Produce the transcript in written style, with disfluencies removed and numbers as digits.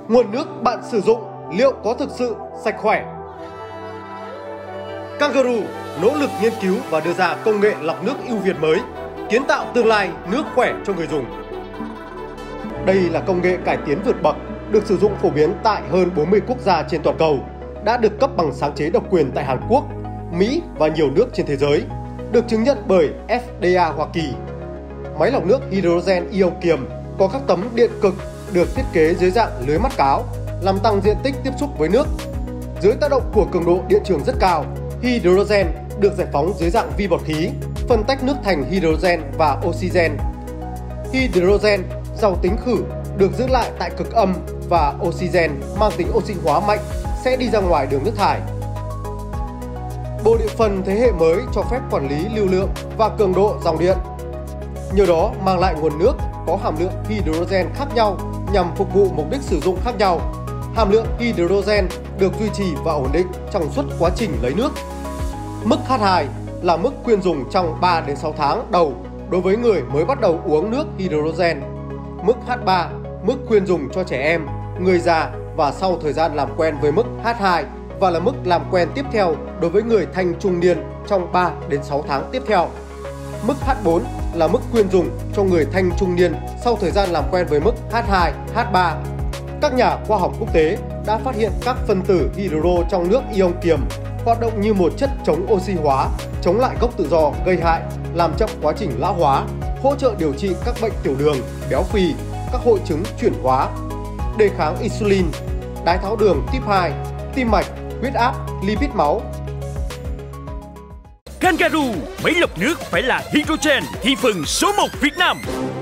Nguồn nước bạn sử dụng liệu có thực sự sạch khỏe? Kangaroo nỗ lực nghiên cứu và đưa ra công nghệ lọc nước ưu việt mới, kiến tạo tương lai nước khỏe cho người dùng. Đây là công nghệ cải tiến vượt bậc, được sử dụng phổ biến tại hơn 40 quốc gia trên toàn cầu, đã được cấp bằng sáng chế độc quyền tại Hàn Quốc, Mỹ và nhiều nước trên thế giới, được chứng nhận bởi FDA Hoa Kỳ. Máy lọc nước hydrogen ion kiềm có các tấm điện cực được thiết kế dưới dạng lưới mắt cáo, làm tăng diện tích tiếp xúc với nước. Dưới tác động của cường độ điện trường rất cao, hydrogen được giải phóng dưới dạng vi bọt khí, phân tách nước thành hydrogen và oxygen. Hydrogen giàu tính khử được giữ lại tại cực âm và oxygen mang tính oxy hóa mạnh sẽ đi ra ngoài đường nước thải. Bộ điện phân thế hệ mới cho phép quản lý lưu lượng và cường độ dòng điện. Nhờ đó mang lại nguồn nước có hàm lượng hydrogen khác nhau nhằm phục vụ mục đích sử dụng khác nhau. Hàm lượng hydrogen được duy trì và ổn định trong suốt quá trình lấy nước. Mức H2 là mức khuyên dùng trong 3 đến 6 tháng đầu đối với người mới bắt đầu uống nước hydrogen. Mức H3, mức khuyên dùng cho trẻ em, người già và sau thời gian làm quen với mức H2 và là mức làm quen tiếp theo đối với người thanh trung niên trong 3 đến 6 tháng tiếp theo. Mức H4 là mức khuyên dùng cho người thanh trung niên sau thời gian làm quen với mức H2, H3. Các nhà khoa học quốc tế đã phát hiện các phân tử hydro trong nước ion kiềm hoạt động như một chất chống oxy hóa, chống lại gốc tự do gây hại, làm chậm quá trình lão hóa, hỗ trợ điều trị các bệnh tiểu đường, béo phì, các hội chứng chuyển hóa, đề kháng insulin, đái tháo đường type 2, tim mạch, huyết áp, lipid máu. Kangaroo, máy lọc nước phải là hydrogen, thị phần số 1 Việt Nam.